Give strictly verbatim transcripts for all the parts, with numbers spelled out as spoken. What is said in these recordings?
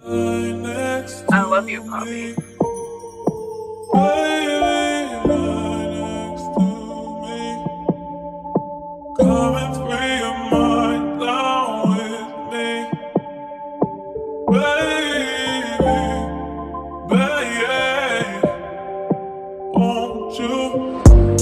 I love you, Poppy. Come and free your mind down with me, baby, baby, won't you?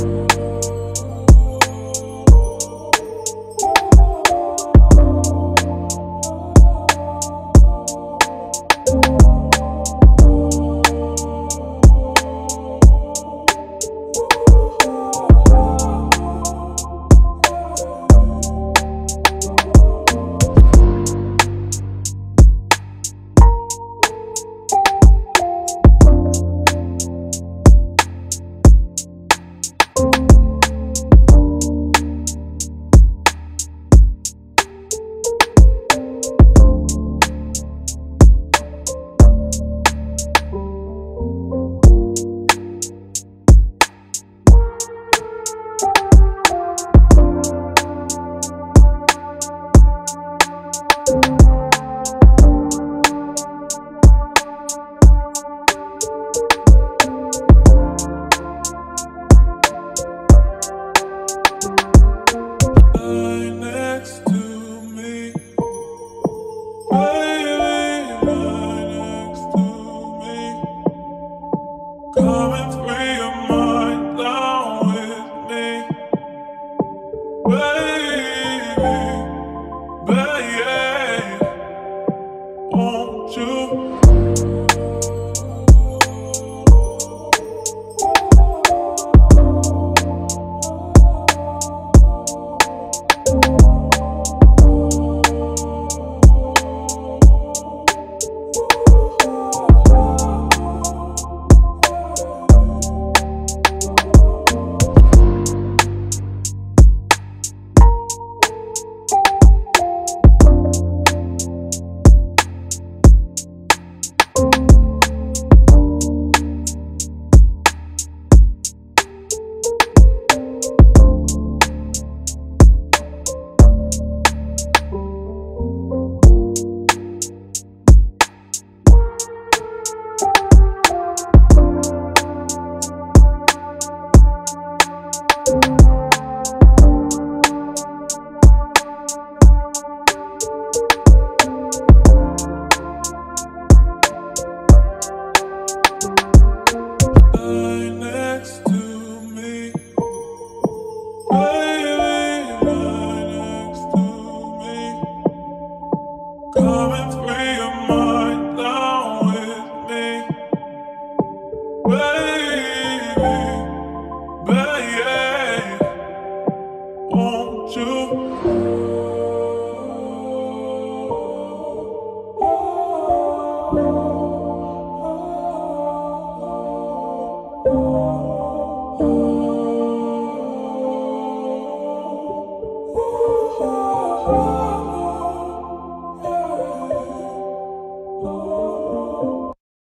Come and free your mind down with me, baby, baby, won't you? Come and free your mind down with me, baby, baby, won't you?